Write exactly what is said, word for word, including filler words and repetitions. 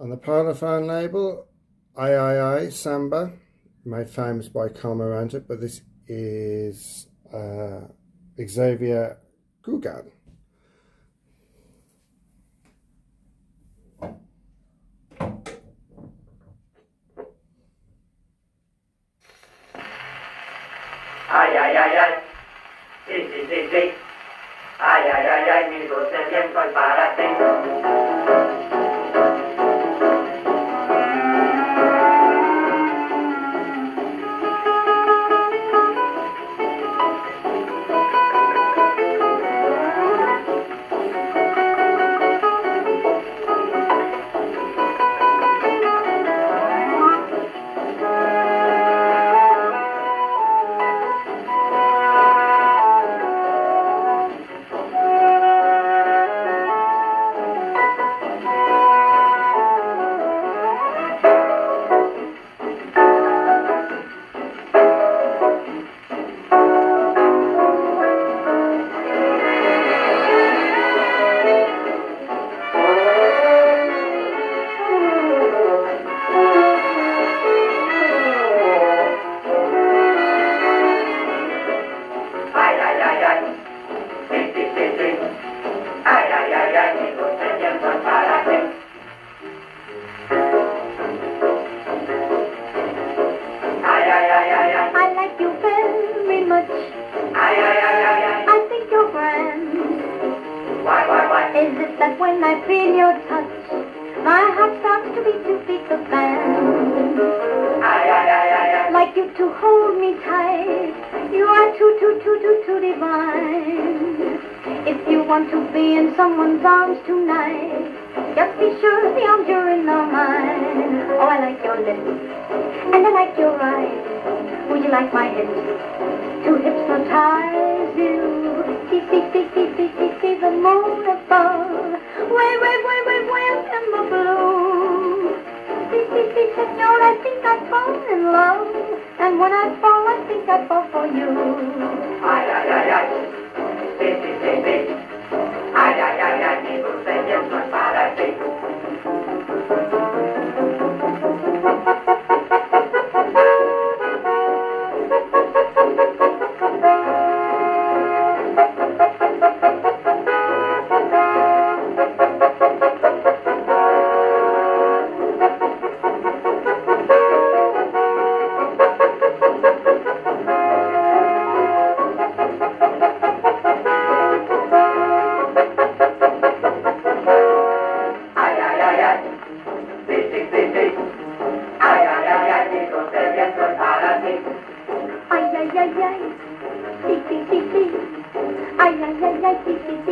On the parlophone label, I I I Samba, made famous by Camaranta, but this is uh, Xavier Cougat. Ay, ay, ay, ay, sí, sí, sí, sí, ay, ay, ay, ay, mi dulce viento es para ti. Is it that when I feel your touch, my heart starts to beat to beat the band? Ay, ay, ay, ay, ay. Like you to hold me tight, you are too, too, too, too, too divine. If you want to be in someone's arms tonight, just be sure the arms you're in are mine. Oh, I like your lips, and I like your eyes. Would you like my hips to hypnotize you? See, see, see, see, see, see, see the moon above. Wave, wave, wave, wave, wave in the blue. See, see, see, senor, I think I've fallen in love. And when I fall, I think I fall for you. Ay, ay, ay, ay, sí, sí, sí, sí, ay, ay, ay, ay, mi dulce viento es para ti. Ay, ay, ay, sí, sí, sí, sí. Ay, ay, ay, ay, sí, sí, sí.